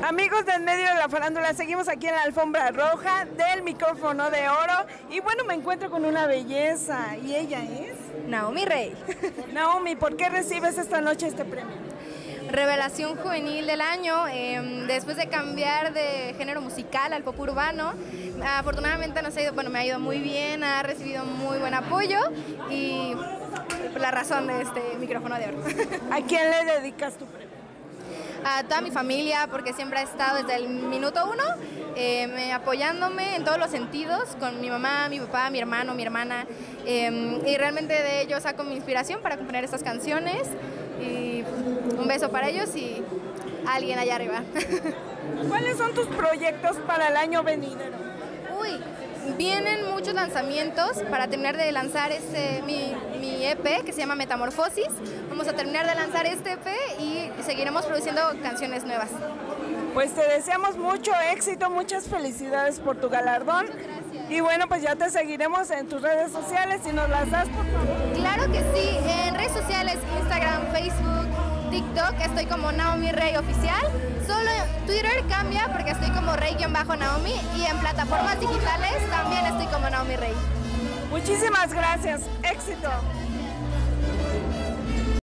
Amigos del medio de la farándula, seguimos aquí en la alfombra roja del micrófono de oro y bueno, me encuentro con una belleza y ella es... Naomi Rey. Naomi, ¿por qué recibes esta noche este premio? Revelación juvenil del año, después de cambiar de género musical al pop urbano, afortunadamente me ha ido muy bien, ha recibido muy buen apoyo y la razón de este micrófono de oro. ¿A quién le dedicas tu premio? A toda mi familia, porque siempre ha estado desde el minuto uno apoyándome en todos los sentidos, con mi mamá, mi papá, mi hermano, mi hermana, y realmente de ellos saco mi inspiración para componer estas canciones. Y un beso para ellos y a alguien allá arriba. ¿Cuáles son tus proyectos para el año venidero? Vienen muchos lanzamientos para terminar de lanzar mi EP que se llama Metamorfosis. Vamos a terminar de lanzar este EP y seguiremos produciendo canciones nuevas. Pues te deseamos mucho éxito, muchas felicidades por tu galardón. Y bueno, pues ya te seguiremos en tus redes sociales, si nos las das, por favor. Claro que sí, en redes sociales, Instagram, Facebook, TikTok, estoy como Naomi Rey Oficial. Solo Twitter cambia porque estoy como Rey-Naomi y en plataformas digitales también estoy como Naomi Rey. Muchísimas gracias, éxito.